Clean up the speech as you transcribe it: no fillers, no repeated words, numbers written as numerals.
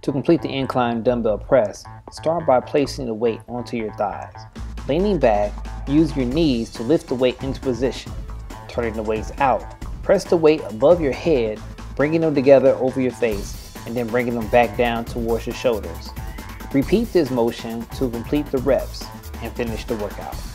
To complete the incline dumbbell press, start by placing the weight onto your thighs. Leaning back, use your knees to lift the weight into position. Turning the weights out, press the weight above your head, bringing them together over your face, and then bringing them back down towards your shoulders. Repeat this motion to complete the reps and finish the workout.